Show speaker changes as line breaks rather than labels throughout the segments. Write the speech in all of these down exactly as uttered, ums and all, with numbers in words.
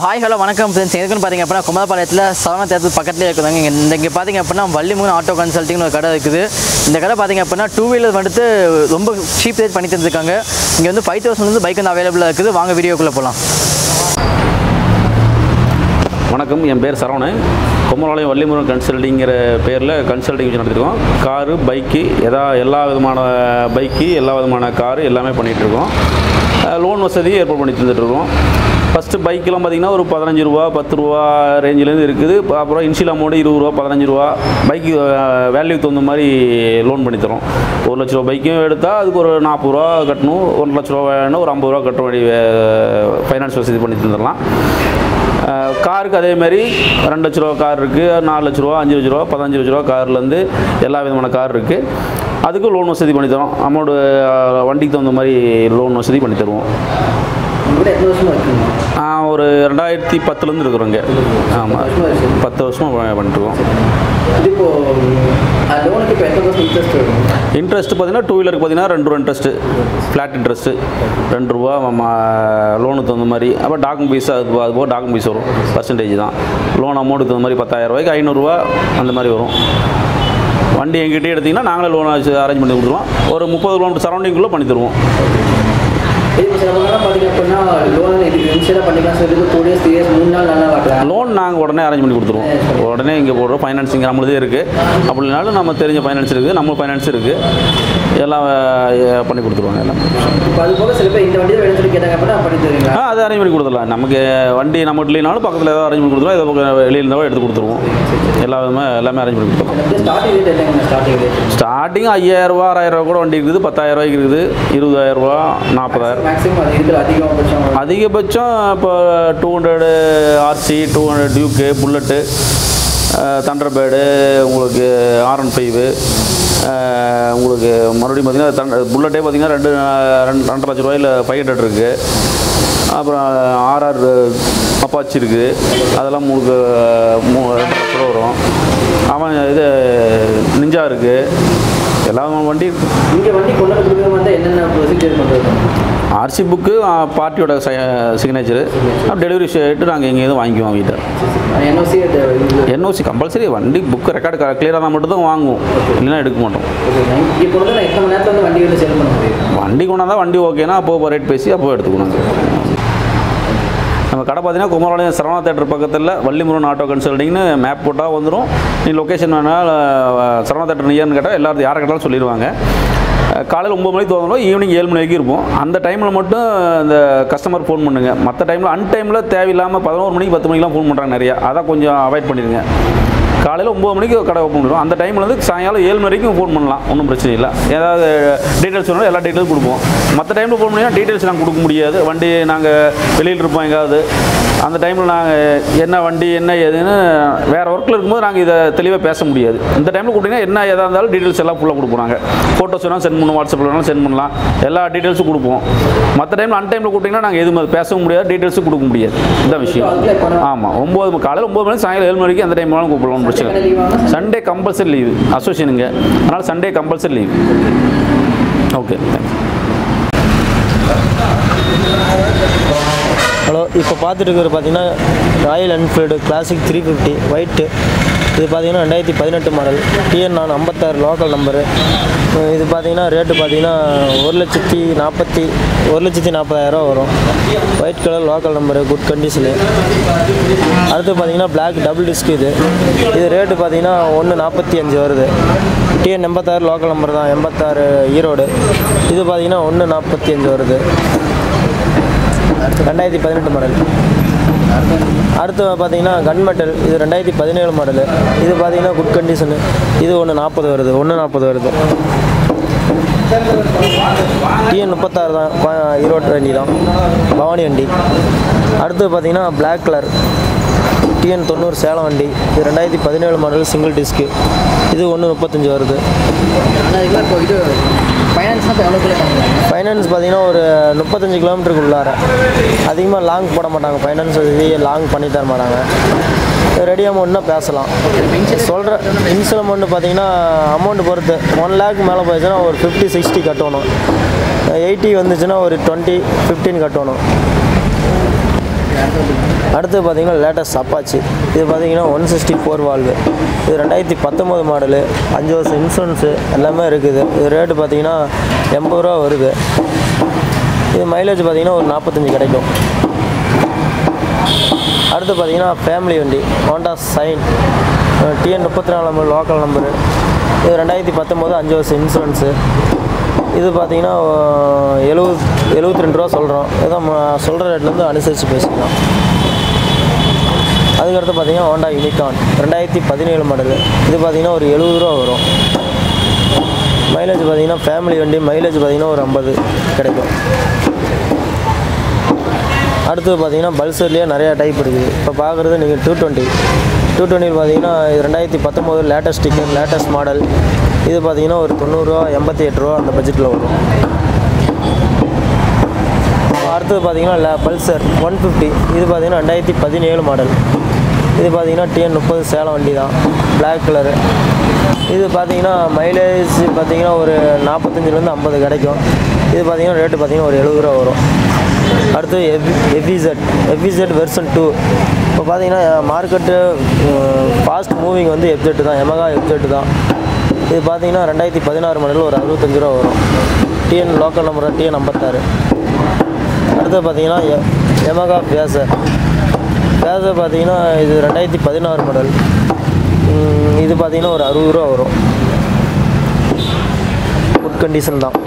Hi hello வணக்கம் friends. எதுக்குன்னு பார்த்தீங்க அப்படின்னா komarapalayam சரவண தேட்டர் பக்கத்துலேயே இருக்குதாங்க. இங்கே இங்கே பார்த்தீங்க அப்படின்னா வள்ளிமுருகன் ஆட்டோ கன்சல்ட்டிங்னு ஒரு கடை இருக்குது. இந்த கடை பார்த்தீங்க அப்படின்னா டூ வீலர் வந்துட்டு ரொம்ப சீப் ரேட் பண்ணி தந்துருக்காங்க. இங்கே வந்து ஃபைவ் தௌசண்ட் வந்து பைக் வந்து அவைலபிளாக இருக்குது. வாங்க வீடியோக்குள்ளே போகலாம்.
வணக்கம், என் பேர் சரவணன். komarapalayam வள்ளிமுருகன் கன்சல்ட்டிங்கிற பேரில் கன்சல்ட்டிங் வச்சு நடத்திருக்கோம். காரு, பைக்கு, எதா எல்லா விதமான பைக்கு, எல்லா விதமான காரு எல்லாமே பண்ணிகிட்ருக்கோம். லோன் வசதி ஏற்பாடு பண்ணி தந்துட்டுருக்கோம். ஃபஸ்ட்டு பைக்கெலாம் பார்த்திங்கன்னா ஒரு பதினஞ்சு ரூபா பத்து ரூபா ரேஞ்சிலேருந்து இருக்குது. அப்புறம் இன்ஷியல் அமௌண்ட்டு இருபது ரூபா பதினஞ்சு ரூபா பைக்கு வேல்யூ தகுந்த மாதிரி லோன் பண்ணித்தரோம். ஒரு லட்ச ரூபா பைக்கும் எடுத்தால் அதுக்கு ஒரு நாற்பது ரூபா கட்டணும். ஒரு லட்ச ரூபா வேணும், ஒரு ஐம்பது ரூபா கட்ட வேண்டிய ஃபைனான்ஸ் வசதி பண்ணி தந்துடலாம். காருக்கு அதேமாதிரி ரெண்டு லட்ச ரூபா கார் இருக்குது, நாலு லட்ச ரூபா, அஞ்சு லட்ச ரூபா, பதினஞ்சு லட்ச ரூபா கார்லேருந்து எல்லா விதமான கார் இருக்குது. அதுக்கும் லோன் வசதி பண்ணித்தரோம். அமௌண்ட்டு வண்டிக்கு தகுந்த மாதிரி லோன் வசதி பண்ணி தருவோம். ஒரு ரெண்டாயிரத்தி பத்துலேருந்து இருக்கிறோங்க. ஆமாம், பத்து வருஷமாக பண்ணிட்டுருக்கோம். இன்ட்ரெஸ்ட் பார்த்தீங்கன்னா டூ வீலருக்கு பார்த்தீங்கன்னா ரெண்டு ரூபா இன்ட்ரெஸ்ட்டு, ஃப்ளாட் இன்ட்ரெஸ்ட்டு ரெண்டு ரூபா லோனுக்கு தகுந்த மாதிரி. அப்புறம் டாக்குமெண்ட் ஃபீஸ் அது அது போக டாக்குமெண்ட் ஃபீஸ் வரும், பர்சன்டேஜ் தான். லோன் அமௌண்ட்டுக்கு தகுந்த மாதிரி பத்தாயிரம் ரூபாய்க்கு ஐநூறுரூவா அந்த மாதிரி வரும். வண்டி எங்கிட்டே எடுத்திங்கன்னா நாங்களே லோன் அரேஞ்ச் பண்ணி கொடுத்துருவோம். ஒரு முப்பது கிலோமீட்டர் சரௌண்டிங்குள்ளே பண்ணி தருவோம். லோன் நாங்கள் உடனே அரேஞ்ச் பண்ணி கொடுத்துருவோம். உடனே இங்கே போடுறோம். ஃபைனான்சிங் நம்மளதே இருக்குது. அப்படினாலும் நம்ம தெரிஞ்ச ஃபைனான்ஸ் இருக்குது, நம்ம ஃபைனான்ஸ் இருக்குது, எல்லாம் பண்ணி கொடுத்துருவாங்க. எல்லாம் ஆ அதை அரேஞ்ச் பண்ணி கொடுத்துடலாம். நமக்கு வண்டி நம்ம இல்லைனாலும் பக்கத்தில் ஏதாவது அரேஞ்ச் பண்ணி கொடுத்துருவோம். ஏதோ வெளியில் இருந்தாலும் எடுத்து கொடுத்துருவோம். எல்லா விதமே எல்லாமே அரேஞ்ச் பண்ணி கொடுத்துருவோம். ஸ்டார்டிங் ஐயாயிரரூவா ஆறாயிரரூவா கூட வண்டி இருக்குது, பத்தாயிரம் ரூபாய்க்கு இருக்குது, இருபதாயிரரூவா, நாற்பதாயிரம். அதிகபட்சம் இப்போ two hundred RC, two hundred Duke, Bullet, Thunderbird, உங்களுக்கு ஆர் ஒன் ஃபைவு, உங்களுக்கு மறுபடியும் பார்த்திங்கன்னா தண்ட புல்லட்டே பார்த்திங்கன்னா ரெண்டு ரெண்டு ரெண்டரை லட்ச ரூபாயில் ஃபைவ் ஹண்ட்ரட் இருக்குது. அப்புறம் ஆர்ஆர் அப்பாச்சி இருக்குது, அதெல்லாம் உங்களுக்கு மூ ரெண்டு லட்ச ரூபா வரும். அவன் இது நிஞ்சா இருக்குது, எல்லா வண்டி இங்கே வண்டி கொண்டு கொடுக்குறது வந்து என்னென்ன ப்ரொசீஜர் பண்ணுறது? ஆர்சி புக்கு, பார்ட்டியோட சிக்னேச்சரு, டெலிவரி ஷீட்டு நாங்கள் எங்கே எதுவும் வாங்கிக்குவோம் வீட்டை. NOC NOC compulsory. வண்டி புக்கு ரெக்கார்டு கிளியராக தான் மட்டும் தான் வாங்குவோம், இல்லைன்னா எடுக்க மாட்டோம். வண்டி கொண்டாந்தால் வண்டி ஓகேனா அப்போ ரேட் பேசி அப்போ எடுத்துக்கணும். நம்ம கடை பார்த்தீங்கன்னா komarapalayam சரவணா தேட்டர் பக்கத்தில் வள்ளிமுருகன் ஆட்டோ கன்சல்ட்டிங்னு மேப் போட்டால் வந்துடும். நீ லொக்கேஷன் வேணால் சரவணா தேட்டர் நியர்னு கேட்டால் எல்லாரும் யாரை கேட்டாலும் சொல்லிடுவாங்க. காலையில் ஒம்பது மணிக்கு தோணும், ஈவினிங் ஏழு மணி வரைக்கும் இருப்போம். அந்த டைமில் மட்டும் இந்த கஸ்டமர் ஃபோன் பண்ணுங்க. மற்ற டைமில் அன் டைமில் தேவையில்லாமல் பதினோரு மணிக்கு பத்து மணிக்கெலாம் ஃபோன் பண்ணுறாங்க நிறையா. அதான் கொஞ்சம் அவாய்ட் பண்ணிடுங்க. காலையில் ஒம்பது மணிக்கு கடை ஓப்பன் பண்ணுவோம். அந்த டைமில் வந்து சாயங்காலம் ஏழு மணி வரைக்கும் ஃபோன் பண்ணலாம், ஒன்றும் பிரச்சனை இல்லை. ஏதாவது டீட்டெயில்ஸ் வேணும், எல்லா டீட்டெயில்ஸ் கொடுப்போம். மற்ற டைமில் ஃபோன் பண்ணிங்கன்னா டீட்டெயில்ஸ் நாங்கள் கொடுக்க முடியாது. வண்டி நாங்கள் வெளியில் இருப்போம் எங்காவது. அந்த டைமில் நாங்கள் என்ன வண்டி என்ன ஏதுன்னு வேறு ஒர்க்கில் இருக்கும்போது நாங்கள் இதை தெளிவாக பேச முடியாது. இந்த டைமில் கூட்டிங்கன்னா என்ன எதாக இருந்தாலும் டீட்டெயில்ஸ் எல்லாம் ஃபுல்லாக கொடுப்போம். நாங்கள் ஃபோட்டோஸ் வேணாலும் சென்ட் பண்ணுவோம், வாட்ஸ்அப்பில் வேணாலும் சென்ட் பண்ணலாம், எல்லா டீட்டெயில்ஸும் கொடுப்போம். மற்ற டைமில் அன் டைமில் கூட்டிங்கன்னா நாங்கள் எதுவும் அது பேசவும் முடியாது, டீட்டெயில்ஸும் கொடுக்க முடியாது. இதுதான் விஷயம். ஆமாம், ஒம்பது காலையில் ஒம்பது மணிக்கு சாயங்காலம் ஏழு மணிக்கு அந்த டைம் வேணாலும் கூப்பிடலாம், பிரச்சனை. சண்டே கம்பல்சரி லீவு அசோசியேஷனுங்க, அதனால் Sunday compulsory leave. Okay, thanks.
Hello, இப்போ பார்த்துட்டு இருக்கிறது பார்த்தீங்கன்னா Royal Enfield Classic three fifty white. இது பார்த்தீங்கன்னா ரெண்டாயிரத்தி பதினெட்டு மாடல், டிஎன் நான் ஐம்பத்தாறு லோக்கல் நம்பரு. இது பார்த்தீங்கன்னா ரேட்டு பார்த்தீங்கன்னா ஒரு லட்சத்தி நாற்பத்தி ஒரு லட்சத்தி நாற்பதாயிரரூவா வரும். White colour local number, good condition. அடுத்து பார்த்தீங்கன்னா பிளாக் டபுள் டிஸ்க். இது இது ரேட்டு பார்த்தீங்கன்னா ஒன்று நாற்பத்தி அஞ்சு வருது. டிஎன் எண்பத்தாறு லோக்கல் நம்பர் தான், எண்பத்தாறு ஈரோடு. இது பார்த்தீங்கன்னா ஒன்று நாற்பத்தி அஞ்சு வருது, ரெண்டாயிரத்தி பதினெட்டு மாடல். அடுத்து பார்த்தீங்கன்னா கன்மெட்டல், இது ரெண்டாயிரத்தி பதினேழு மாடலு. இது பார்த்தீங்கன்னா குட் கண்டிஷனு. இது ஒன்று நாற்பது வருது, ஒன்று நாற்பது வருது. டிஎன் முப்பத்தாறு தான், ஈரோடு வண்டி தான், பவானி வண்டி. அடுத்து பார்த்தீங்கன்னா பிளாக் கலர் டிஎன் தொண்ணூறு சேலம் வண்டி. இது ரெண்டாயிரத்தி பதினேழு மாடல், சிங்கிள் டிஸ்க்கு. இது ஒன்று முப்பத்தஞ்சு வருது. ஃபைனான்ஸ் பார்த்தீங்கன்னா ஒரு முப்பத்தஞ்சு கிலோமீட்டருக்கு உள்ளார, அதிகமாக லாங் போட மாட்டாங்க. ஃபைனான்ஸ் லாங் பண்ணி தர மாட்டாங்க. ரெடி அமௌண்ட்னா பேசலாம். சொல்கிற இன்ஷியல் அமௌண்ட்டு பார்த்தீங்கன்னா அமௌண்ட்டு பொறுத்து ஒன் லேக் மேலே போயிடுச்சுன்னா ஒரு ஃபிஃப்டி சிக்ஸ்டி கட்டணும். எயிட்டி வந்துச்சுன்னா ஒரு டுவெண்ட்டி ஃபிஃப்டீன் கட்டணும். அடுத்து பார்த்தீங்கன்னா லேட்டஸ்ட் அப்பாச்சி. இது பார்த்தீங்கன்னா ஒன் சிக்ஸ்டி ஃபோர் வால்வு. இது ரெண்டாயிரத்தி பத்தொம்போது மாடலு, அஞ்சு வருஷம் இன்சூரன்ஸு எல்லாமே இருக்குது. இது ரேட்டு பார்த்தீங்கன்னா எண்பது ரூபா வருது. இது மைலேஜ் பார்த்தீங்கன்னா ஒரு நாற்பத்தஞ்சு கிடைக்கும். அடுத்து பார்த்தீங்கன்னா ஃபேமிலி வண்டி ஹோண்டா சைன் டிஎன் முப்பத்தி நாலு நம்பர் லோக்கல் நம்பரு. இது ரெண்டாயிரத்தி பத்தொம்போது அஞ்சு வருஷம் இன்சூரன்ஸு. இது பார்த்தீங்கன்னா எழுபது எழுபத்தி ரெண்டு ரூபா சொல்கிறோம். இதான் சொல்கிற ரேட்லேருந்து அனுசரித்து பேசிக்கலாம். அதுக்கடுத்து பார்த்தீங்கன்னா ஹோண்டா யூனிகார்ன் ரெண்டாயிரத்தி பதினேழு மாடலு. இது பார்த்தீங்கன்னா ஒரு எழுபது ரூபா வரும். மைலேஜ் பார்த்தீங்கன்னா ஃபேமிலி வண்டி, மைலேஜ் பார்த்தீங்கன்னா ஒரு ஐம்பது கிடைக்கும். அடுத்தது பார்த்தீங்கன்னா பல்சர்லேயே நிறையா டைப் இருக்குது. இப்போ பார்க்குறது நீங்கள் டூ டுவெண்ட்டி டூ டுவெண்ட்டி பார்த்தீங்கன்னா இது ரெண்டாயிரத்தி பத்தொம்போது லேட்டஸ்ட் டிக்கெட் லேட்டஸ்ட் மாடல். இது பார்த்தீங்கன்னா ஒரு தொண்ணூறுரூவா எண்பத்தி எட்டு ரூபா அந்த பட்ஜெட்டில் வரும். அடுத்தது பார்த்தீங்கன்னா பல்சர் ஒன் ஃபிஃப்டி. இது பார்த்தீங்கன்னா ரெண்டாயிரத்தி பதினேழு மாடல். இது பார்த்தீங்கன்னா டிஎன் முப்பது சேலம் வண்டி தான், பிளாக் கலரு. இது பார்த்தீங்கன்னா மைலேஜ் பார்த்தீங்கன்னா ஒரு நாற்பத்தஞ்சிலேருந்து ஐம்பது கிடைக்கும். இது பார்த்தீங்கன்னா ரேட்டு பார்த்தீங்கன்னா ஒரு எழுபது ரூபா வரும். அடுத்து F FZ FZ version two. இப்போ பார்த்தீங்கன்னா மார்க்கெட்டு ஃபாஸ்ட் மூவிங் வந்து எஃப்ஜெட்டு தான், எமகா எஃப்ஜெட்டு தான். இது பார்த்தீங்கன்னா ரெண்டாயிரத்தி பதினாறு மாடல் ஒரு அறுபத்தஞ்சு ரூபா வரும். டிஎன் லோக்கல் நம்பர் டிஎன் ஐம்பத்தாறு. அடுத்து பார்த்தீங்கன்னா எ எமகா பேசர் பேசர் பார்த்தீங்கன்னா இது ரெண்டாயிரத்தி பதினாறு மாடல். இது பார்த்தீங்கன்னா ஒரு அறுபது ரூபா வரும். குட் கண்டிஷன் தான்.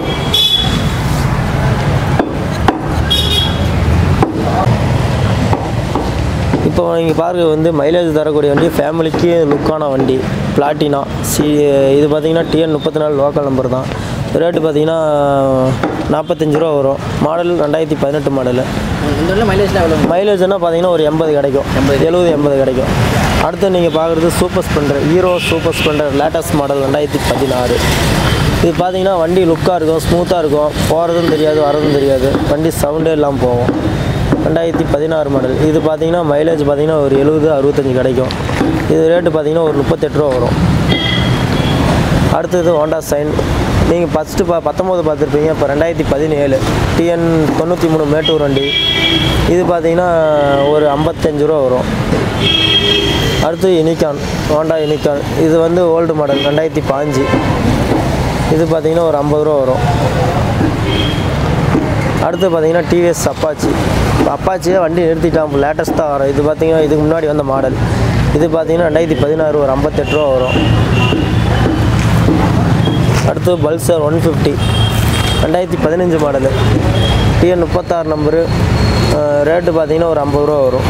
இப்போ நீங்கள் பாருங்க வந்து மைலேஜ் தரக்கூடிய வண்டி, ஃபேமிலிக்கு லுக்கான வண்டி பிளாட்டினா சி. இது பார்த்தீங்கன்னா டிஎன் முப்பத்தி நாலு லோக்கல் நம்பர் தான். ரேட்டு பார்த்தீங்கன்னா நாற்பத்தஞ்சு ரூபா வரும். மாடல் ரெண்டாயிரத்தி பதினெட்டு மாடலு. மைலேஜ்னால் பார்த்தீங்கன்னா ஒரு எண்பது கிடைக்கும், எழுபது எண்பது கிடைக்கும். அடுத்து நீங்கள் பார்க்குறது Super Splendor, Hero Super Splendor latest model ரெண்டாயிரத்தி பதினாறு. இது பார்த்தீங்கன்னா வண்டி லுக்காக இருக்கும், ஸ்மூத்தாக இருக்கும், போகிறதும் தெரியாது வரதும் தெரியாது, வண்டி சவுண்டே இல்லாமல் போகும். ரெண்டாயிரத்தி பதினாறு மாடல். இது பார்த்தீங்கன்னா மைலேஜ் பார்த்தீங்கன்னா ஒரு எழுபது அறுபத்தஞ்சு கிடைக்கும். இது ரேட்டு பார்த்தீங்கன்னா ஒரு முப்பத்தெட்டு ரூபா வரும். அடுத்தது ஹோண்டா சைன். நீங்கள் ஃபஸ்ட்டு பா பத்தொம்போது பார்த்துருப்பீங்க. இப்போ ரெண்டாயிரத்தி பதினேழு டிஎன் தொண்ணூற்றி மூணு மேட்டூர் வண்டி. இது பார்த்தீங்கன்னா ஒரு ஐம்பத்தஞ்சு ரூபா வரும். அடுத்து யூனிகார்ன் ஹோண்டா யூனிகார்ன். இது வந்து ஓல்டு மாடல் ரெண்டாயிரத்தி பாஞ்சு. இது பார்த்தீங்கன்னா ஒரு ஐம்பது ரூபா வரும். அடுத்து பார்த்தீங்கன்னா டிவிஎஸ் அப்பாச்சி. இப்போ அப்பாச்சியே வண்டி நிறுத்திட்டான், இப்போ லேட்டஸ்ட்டாக வரும். இது பார்த்தீங்கன்னா இதுக்கு முன்னாடி வந்த மாடல். இது பார்த்தீங்கன்னா ரெண்டாயிரத்தி பதினாறு ஒரு ஐம்பத்தெட்டு ரூபா வரும். அடுத்து பல்சர் ஒன் ஃபிஃப்டி ரெண்டாயிரத்தி பதினஞ்சு மாடலு, டிஎன் முப்பத்தாறு நம்பரு. ரேட்டு பார்த்தீங்கன்னா ஒரு ஐம்பது ரூபா வரும்.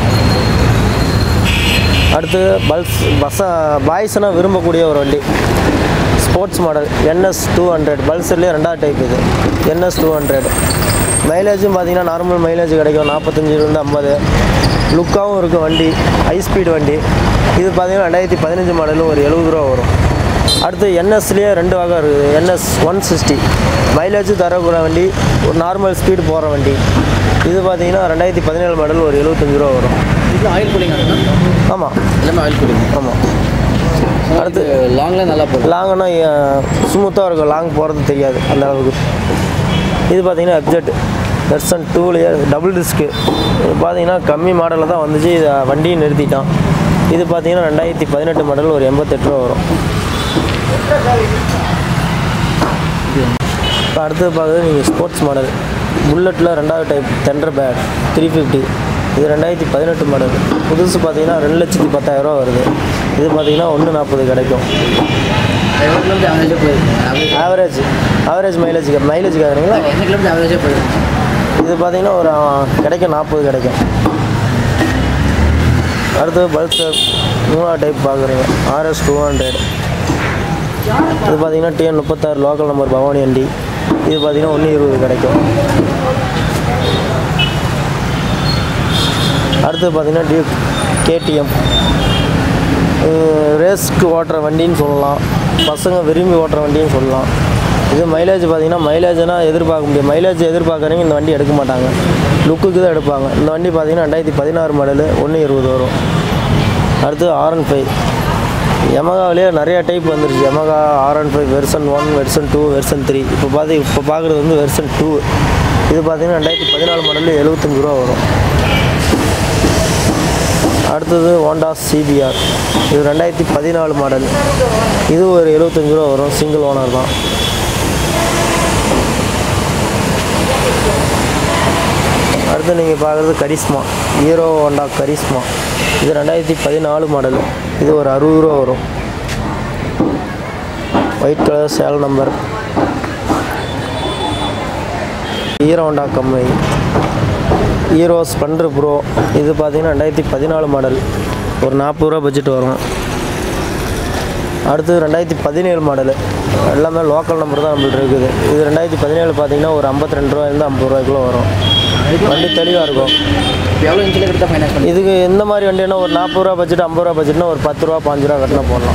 அடுத்து பல்ஸ் பஸ்ஸா பாய்ஸ்னால் விரும்பக்கூடிய ஒரு வண்டி, sports model NS two hundred. பல்சர்லேயே ரெண்டாவது டைப் இது என்எஸ் டூ ஹண்ட்ரட். மைலேஜும் பார்த்தீங்கன்னா நார்மல் மைலேஜ் கிடைக்கும், நாற்பத்தஞ்சிலேருந்து ஐம்பது. லுக்காகவும் இருக்கும் வண்டி, ஹை ஸ்பீட் வண்டி. இது பார்த்தீங்கன்னா ரெண்டாயிரத்தி பதினஞ்சு மாடலும் ஒரு எழுபது ரூபா வரும். அடுத்து என்எஸ்லேயே ரெண்டு வகை இருக்குது. என்எஸ் ஒன் சிக்ஸ்டி மைலேஜ் தரக்கூடிய வண்டி, ஒரு நார்மல் ஸ்பீடு போகிற வண்டி. இது பார்த்தீங்கன்னா ரெண்டாயிரத்தி பதினேழு மாடல் ஒரு எழுபத்தஞ்சு ரூபா வரும்.
இது ஆயில் கூலிங்.
ஆமாம்,
எல்லாமே ஆயில் கூலிங்.
ஆமாம்.
அடுத்து லாங்கில் நல்லா போகும்.
லாங்குன்னா ஸ்மூத்தாக இருக்கும், லாங் போகிறது தெரியாது அந்த அளவுக்கு. இது பார்த்தீங்கன்னா எப்ஜெட் வெர்ஷன் டூலேயே டபுள் டிஸ்க்கு. இது பார்த்தீங்கன்னா கம்மி மாடலில் தான் வந்துச்சு, இதை வண்டியை நிறுத்திட்டான். இது பார்த்தீங்கன்னா ரெண்டாயிரத்தி பதினெட்டு மாடல் ஒரு எண்பத்தெட்டு ரூபா வரும். இப்போ அடுத்தது பார்க்குறது நீங்கள் ஸ்போர்ட்ஸ் மாடல் புல்லட்டில் ரெண்டாவது type Thunderbird three fifty. இது ரெண்டாயிரத்தி பதினெட்டு மாடல். புதுசு பார்த்தீங்கன்னா ரெண்டு லட்சத்தி பத்தாயிரரூவா வருது. இது பார்த்தீங்கன்னா ஒன்று நாற்பது கிடைக்கும். ஆவரேஜ் ஆவரேஜ் மைலேஜ் மைலேஜ் கேட்குறீங்களா? இது பார்த்தீங்கன்னா ஒரு கிடைக்கும், நாற்பது கிடைக்கும். அடுத்தது பல்சர் மூணாவது டைப் பார்க்குறீங்க, ஆர்எஸ் டூ ஹண்ட்ரட். இது பார்த்தீங்கன்னா டிஎன் முப்பத்தாறு லோக்கல் நம்பர் பவானி வண்டி. இது பார்த்தீங்கன்னா ஒன்று இருபது கிடைக்கும். அடுத்தது பார்த்தீங்கன்னா டியூக் கேடிஎம். ரேஸ்க்கு ஓட்டுற வண்டின்னு சொல்லலாம், பசங்க விரும்பி ஓட்டுற வண்டின்னு சொல்லலாம். இது மைலேஜ் பார்த்தீங்கன்னா மைலேஜ்னால் எதிர்பார்க்க முடியும். மைலேஜ் எதிர்பார்க்குறவங்க இந்த வண்டி எடுக்க மாட்டாங்க, லுக்குக்கு தான் எடுப்பாங்க. இந்த வண்டி பார்த்தீங்கன்னா ரெண்டாயிரத்தி பதினாறு மாடலு ஒன்று இருபது வரும். அடுத்து ஆர் ஒன் ஃபைவ். யமகாவிலே நிறையா டைப் வந்துருச்சு. Yamaha R one five version one, version two, version three. இப்போ பார்த்து இப்போ பார்க்குறது வந்து வெர்ஷன் டூ. இது பார்த்தீங்கன்னா ரெண்டாயிரத்தி பதினாலு மாடலில் எழுபத்தஞ்சு ரூபா வரும். அடுத்தது ஹோண்டா சிபிஆர், இது ரெண்டாயிரத்தி பதினாலு மாடல். இது ஒரு எழுபத்தஞ்சு ரூபா வரும், சிங்கிள் ஓனர் தான். அடுத்து நீங்கள் பார்க்குறது கரிஸ்மா, ஹீரோ ஹோண்டா கரிஸ்மா. இது ரெண்டாயிரத்தி பதினாலு மாடல். இது ஒரு அறுபது ரூபா வரும். White colour sale number. Hero Honda company Hero Splendor Pro. இது பார்த்தீங்கன்னா ரெண்டாயிரத்தி பதினாலு மாடல், ஒரு நாற்பது ரூபா பட்ஜெட் வரும். அடுத்தது ரெண்டாயிரத்தி பதினேழு மாடலு, எல்லாமே லோக்கல் நம்பர் தான் நம்மள்ட்ட இருக்குது. இது ரெண்டாயிரத்தி பதினேழு பார்த்தீங்கன்னா ஒரு ஐம்பத்தி ரெண்டு ரூபாயிலேருந்து ஐம்பது ரூபாய்க்குள்ளே வரும். வண்டி தெளிவாக இருக்கும்.
எவ்வளோ இன்ச்சில் எடுத்தால் ஃபைனான்ஸ் பண்ணி
இதுக்கு எந்த மாதிரி வண்டினா ஒரு நாற்பது ரூபா பட்ஜெட், ஐம்பது ரூபா பட்ஜெட்னா ஒரு பத்து ரூபா பாஞ்சு ரூபா கட்டினா போடலாம்.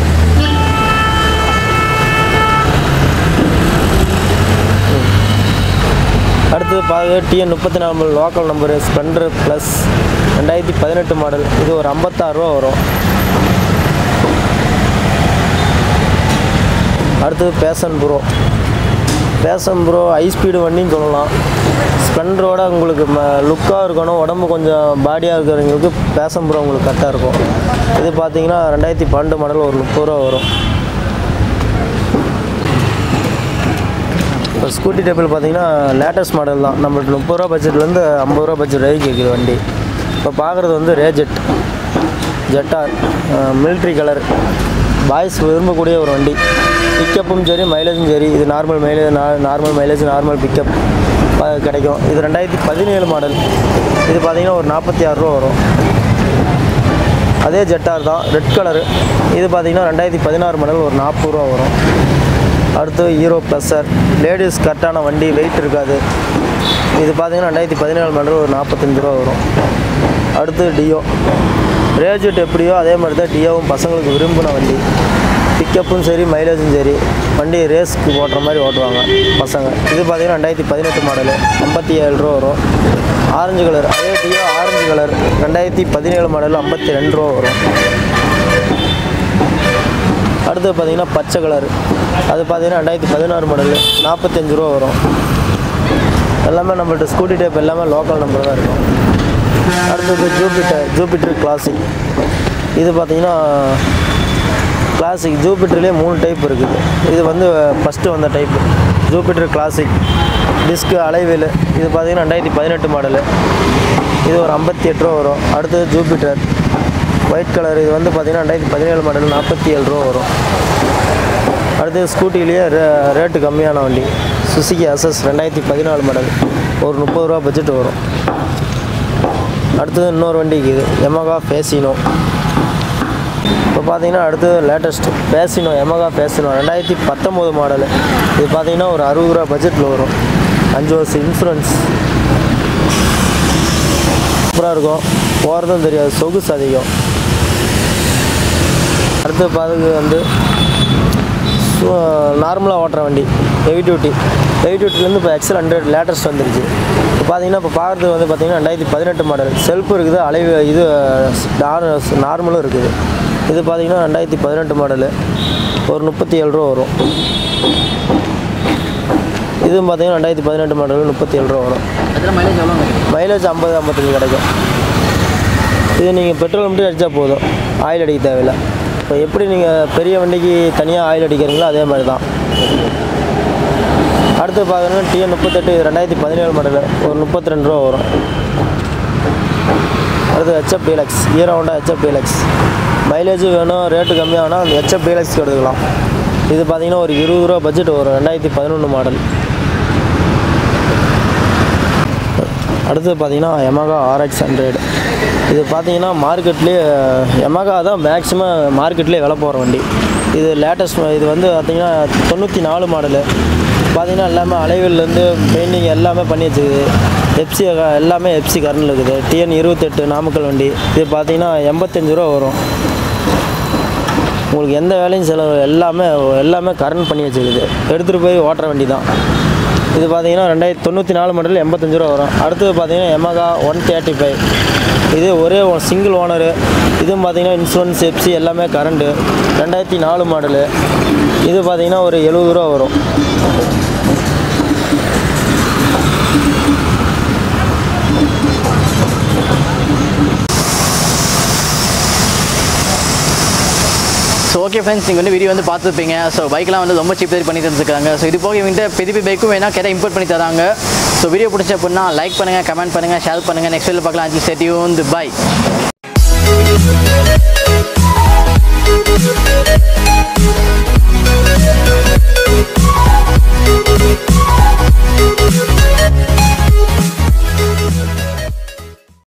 அடுத்தது பார்க்க டிஎன் முப்பத்தி நாலு லோக்கல் நம்பரு ஸ்பெண்டர் ப்ளஸ் ரெண்டாயிரத்தி பதினெட்டு மாடல். இது ஒரு ஐம்பத்தாறு ரூபா வரும். அடுத்தது Passion Pro. Passion Pro high speed வண்டின்னு சொல்லலாம். ஸ்பெண்டரோட உங்களுக்கு ம லுக்காக இருக்கணும், உடம்பு கொஞ்சம் பாடியாக இருக்கிறவங்களுக்கு பேஷன் ப்ரோ உங்களுக்கு கரெக்டாக இருக்கும். இது பார்த்தீங்கன்னா ரெண்டாயிரத்தி பன்னெண்டு மாடல், ஒரு முப்பது ரூபா வரும். இப்போ ஸ்கூட்டி டைப்பில் பார்த்தீங்கன்னா லேட்டஸ்ட் மாடல் தான். நம்மளுக்கு முப்பது ரூபா பட்ஜெட்லேருந்து ஐம்பது ரூபா பட்ஜெட் வரைக்கும் கேட்குது வண்டி. இப்போ பார்க்குறது வந்து ரேஜெட் ஜெட்டார், மிலிட்ரி கலர், பாய்ஸ் விரும்பக்கூடிய ஒரு வண்டி. பிக்கப்பும் சரி மைலேஜும் சரி. இது normal mileage normal mileage normal pickup கிடைக்கும். இது ரெண்டாயிரத்தி பதினேழு மாடல். இது பார்த்திங்கன்னா ஒரு நாற்பத்தி ஆறு ரூபா வரும். அதே ஜெட்டார் தான், ரெட் கலரு. இது பார்த்திங்கன்னா ரெண்டாயிரத்தி பதினாறு மாடல், ஒரு நாற்பது ரூபா வரும். அடுத்து ஹீரோ ப்ளஸர், லேடிஸ் கரெக்டான வண்டி, வெயிட் இருக்காது. இது பார்த்திங்கன்னா ரெண்டாயிரத்தி பதினேழு மாடல், ஒரு நாற்பத்தஞ்சு ரூபா வரும். அடுத்து டியோ. ரேஜெட் எப்படியோ அதே மாதிரி தான் டியோவும் பசங்களுக்கு விரும்பின வண்டி. பிக்கப்பும் சரி மைலேஜும் சரி. வண்டி ரேஸ்க்கு ஓட்டுற மாதிரி ஓட்டுவாங்க பசங்க. இது பார்த்திங்கன்னா ரெண்டாயிரத்தி பதினெட்டு மாடலு, ஐம்பத்தி ஏழு ரூபா வரும். ஆரஞ்சு கலர், அதே டியோ ஆரஞ்சு கலர், ரெண்டாயிரத்தி பதினேழு மாடல், ஐம்பத்தி ரெண்டு ரூபா வரும். அடுத்து பார்த்திங்கன்னா பச்சை கலர், அது பார்த்திங்கன்னா ரெண்டாயிரத்தி பதினாறு மாடல், நாற்பத்தஞ்சு ரூபா வரும். எல்லாமே நம்மள்ட்ட ஸ்கூட்டி டைப் எல்லாமே லோக்கல் நம்பர் தான் இருக்கும். அடுத்தது ஜூபிட்டர், ஜூபிட்டர் கிளாசிக். இது பார்த்திங்கன்னா கிளாசிக் ஜூபிட்டர்லேயே மூணு டைப் இருக்குது. இது வந்து ஃபஸ்ட்டு வந்த type Jupiter Classic. Disc alloy wheel. இது பார்த்திங்கன்னா ரெண்டாயிரத்தி பதினெட்டு மாடலு. இது ஒரு ஐம்பத்தி எட்டு ரூபா வரும். அடுத்தது ஜூபிட்டர் ஒயிட் கலர். இது வந்து பார்த்திங்கன்னா ரெண்டாயிரத்தி பதினேழு மாடல், நாற்பத்தி ஏழு ரூபா வரும். அடுத்தது ஸ்கூட்டிலேயே ரே ரேட்டு கம்மியான வண்டி சுசுகி அசஸ், ரெண்டாயிரத்தி பதினாலு மாடல், ஒரு முப்பது ரூபா பட்ஜெட் வரும். அடுத்தது இன்னொரு வண்டிக்கு இது யமகா ஃபேசினோ. இப்போ பார்த்தீங்கன்னா அடுத்தது லேட்டஸ்ட்டு ஃபேசினோ, யமகா ஃபேசினோ, ரெண்டாயிரத்தி பத்தொம்போது மாடலு. இது பார்த்தீங்கன்னா ஒரு அறுபது ரூபா பட்ஜெட்டில் வரும். அஞ்சு வருஷம் இன்சூரன்ஸ். சூப்பராக இருக்கும், போகிறதும் தெரியாது, சொகுசு அதிகம். அடுத்து பார்த்து வந்து நார்மலாக ஓட்டுற வண்டி ஹெவி டியூட்டி. ஹெவி டியூட்டிலேருந்து இப்போ எக்ஸல் ஹண்ட்ரட் லேட்டஸ்ட் வந்துருச்சு. இப்போ பார்த்தீங்கன்னா இப்போ பார்க்குறது வந்து பார்த்திங்கன்னா ரெண்டாயிரத்தி பதினெட்டு மாடல். செல்ஃப் இருக்குது, அலைவு இது நார்மலும் இருக்குது. இது பார்த்திங்கன்னா ரெண்டாயிரத்தி பதினெட்டு மாடலு, ஒரு முப்பத்தி ஏழு ரூபா வரும். இதுவும் பார்த்திங்கன்னா ரெண்டாயிரத்தி பதினெட்டு மாடல், முப்பத்தி ஏழு ரூபா வரும்.
மைலேஜ் எவ்வளோ?
மைலேஜ் ஐம்பது ஐம்பத்தஞ்சு கிடைக்கும். இது நீங்கள் பெட்ரோல் மட்டும் அடித்தா போதும், ஆயில் அடிக்க தேவையில்லை. இப்போ எப்படி நீங்கள் பெரிய வண்டிக்கு தனியாக ஆயில் அடிக்கிறீங்களோ அதே மாதிரி தான். அடுத்து பார்க்கணுன்னா டிஎன் முப்பத்தெட்டு, ரெண்டாயிரத்தி பதினேழு மாடல், ஒரு முப்பத்தி ரெண்டு ரூபா வரும். அடுத்து HF Deluxe, Hero Honda HF Deluxe. Mileage வேணும், ரேட்டு கம்மியாகனா அந்த ஹெச்எஃப் டீலக்ஸ்க்கு எடுத்துக்கலாம். இது பார்த்திங்கன்னா ஒரு இருபது ரூபா பட்ஜெட் வரும், ரெண்டாயிரத்தி பதினொன்று மாடல். அடுத்து பார்த்திங்கன்னா யமகா ஆர்எக்ஸ் ஹண்ட்ரட். இது பார்த்திங்கன்னா மார்க்கெட்லேயே யமகா தான் மேக்ஸிமம் மார்க்கெட்லேயே விலை போகிற வண்டி. இது லேட்டஸ்ட். இது வந்து பார்த்திங்கன்னா தொண்ணூற்றி நாலு மாடலு. பார்த்திங்கன்னா எல்லாமே அலைவிலேருந்து பெயிண்டிங் எல்லாமே பண்ணி வச்சுக்குது. எஃப்சி எல்லாமே எஃப்சி கரண்டில் இருக்குது. டிஎன் இருபத்தெட்டு நாமக்கல் வண்டி. இது பார்த்திங்கன்னா எண்பத்தஞ்சு ரூபா வரும். உங்களுக்கு எந்த வேலையும் செலவு எல்லாமே எல்லாமே கரண்ட் பண்ணி வச்சுக்குது. எடுத்துகிட்டு போய் ஓட்டுற வண்டி தான். இது பார்த்திங்கன்னா ரெண்டாயிரத்தி தொண்ணூற்றி நாலு மாடல், எண்பத்தஞ்சு ரூபா வரும். அடுத்தது பார்த்திங்கன்னா யமகா ஒன் தேர்ட்டி ஃபைவ். இது ஒரே சிங்கிள் ஓனரு. இதுவும் பார்த்திங்கன்னா இன்சூரன்ஸ் எஃப்சி எல்லாமே கரண்ட்டு, ரெண்டாயிரத்தி நாலு மாடலு. இது பார்த்திங்கன்னா ஒரு எழுபது ரூபா வரும்.
ஸோ ஓகே ஃப்ரெண்ட்ஸ், நீங்கள் வந்து வீடியோ வந்து பார்த்துருப்பீங்க. ஸோ பைக்லாம் வந்து ரொம்ப சீப் ரேட் பண்ணி தந்துருக்காங்க. ஸோ இது போக இவங்க பெரிய பெரிய பைக்கும் வேணால் கேட்டால் இம்போர்ட் பண்ணி தராங்க. ஸோ வீடியோ பிடிச்ச அப்படின்னா லைக் பண்ணுங்கள், கமெண்ட் பண்ணுங்கள், ஷேர் பண்ணுங்கள். நெக்ஸ்ட் வீடியோ பார்க்கலாம். Stay tuned. பை.